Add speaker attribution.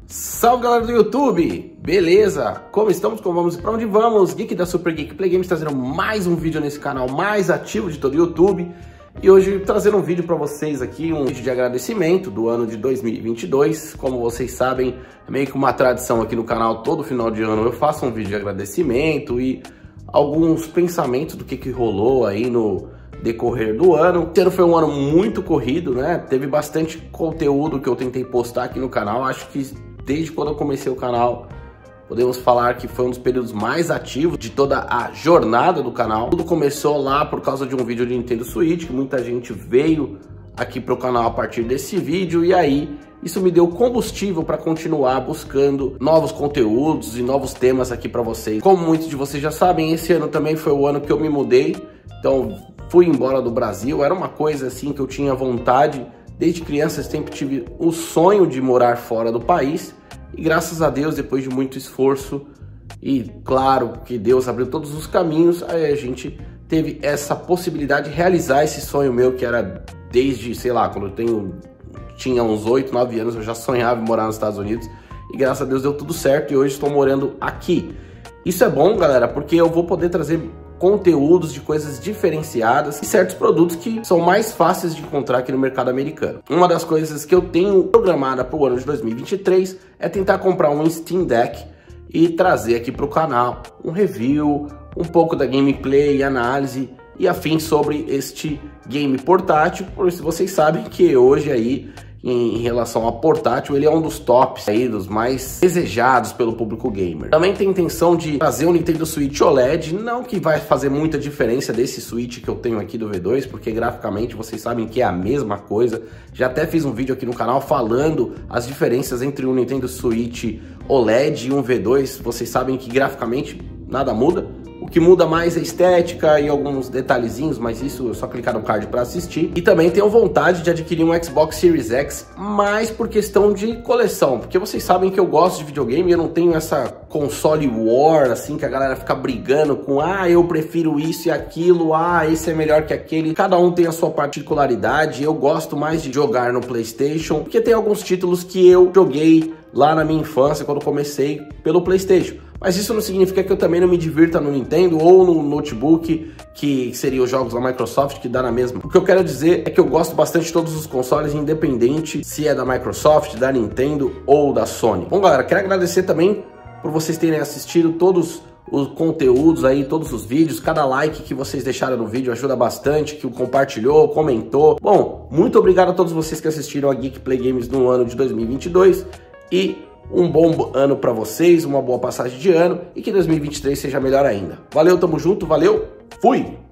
Speaker 1: Salve galera do YouTube, beleza? Como estamos, como vamos e pra onde vamos? Geek da Super Geek Play Games trazendo mais um vídeo nesse canal mais ativo de todo o YouTube. E hoje trazendo um vídeo pra vocês aqui, um vídeo de agradecimento do ano de 2022. Como vocês sabem, é meio que uma tradição aqui no canal, todo final de ano eu faço um vídeo de agradecimento e alguns pensamentos do que rolou aí no decorrer do ano. O ano foi um ano muito corrido, né? Teve bastante conteúdo que eu tentei postar aqui no canal. Acho que desde quando eu comecei o canal, podemos falar que foi um dos períodos mais ativos de toda a jornada do canal. Tudo começou lá por causa de um vídeo de Nintendo Switch, que muita gente veio aqui pro canal a partir desse vídeo, e aí isso me deu combustível para continuar buscando novos conteúdos e novos temas aqui para vocês. Como muitos de vocês já sabem, esse ano também foi o ano que eu me mudei, então fui embora do Brasil. Era uma coisa assim que eu tinha vontade. Desde criança eu sempre tive o sonho de morar fora do país e graças a Deus, depois de muito esforço e claro que Deus abriu todos os caminhos, aí a gente teve essa possibilidade de realizar esse sonho meu que era desde, sei lá, quando eu tinha uns 8, 9 anos, eu já sonhava em morar nos Estados Unidos e graças a Deus deu tudo certo e hoje estou morando aqui. Isso é bom, galera, porque eu vou poder trazer conteúdos de coisas diferenciadas e certos produtos que são mais fáceis de encontrar aqui no mercado americano. Uma das coisas que eu tenho programada para o ano de 2023 é tentar comprar um Steam Deck e trazer aqui para o canal um review, um pouco da gameplay, análise e afins sobre este game portátil, pois vocês sabem que hoje aí, em relação ao portátil, ele é um dos tops aí, dos mais desejados pelo público gamer. Também tem intenção de trazer o Nintendo Switch OLED, não que vai fazer muita diferença desse Switch que eu tenho aqui do V2, porque graficamente vocês sabem que é a mesma coisa. Já até fiz um vídeo aqui no canal falando as diferenças entre o Nintendo Switch OLED e um V2. Vocês sabem que graficamente nada muda. O que muda mais é a estética e alguns detalhezinhos, mas isso é só clicar no card para assistir. E também tenho vontade de adquirir um Xbox Series X, mais por questão de coleção, porque vocês sabem que eu gosto de videogame e eu não tenho essa console war, assim, que a galera fica brigando com, eu prefiro isso e aquilo, esse é melhor que aquele. Cada um tem a sua particularidade. Eu gosto mais de jogar no PlayStation, porque tem alguns títulos que eu joguei lá na minha infância, quando comecei pelo PlayStation. Mas isso não significa que eu também não me divirta no Nintendo ou no notebook, que seriam os jogos da Microsoft, que dá na mesma. O que eu quero dizer é que eu gosto bastante de todos os consoles, independente se é da Microsoft, da Nintendo ou da Sony. Bom, galera, quero agradecer também por vocês terem assistido todos os conteúdos aí, todos os vídeos. Cada like que vocês deixaram no vídeo ajuda bastante, que o compartilhou, comentou. Bom, muito obrigado a todos vocês que assistiram a Geek Play Games no ano de 2022 e um bom ano para vocês, uma boa passagem de ano e que 2023 seja melhor ainda. Valeu, tamo junto, valeu, fui!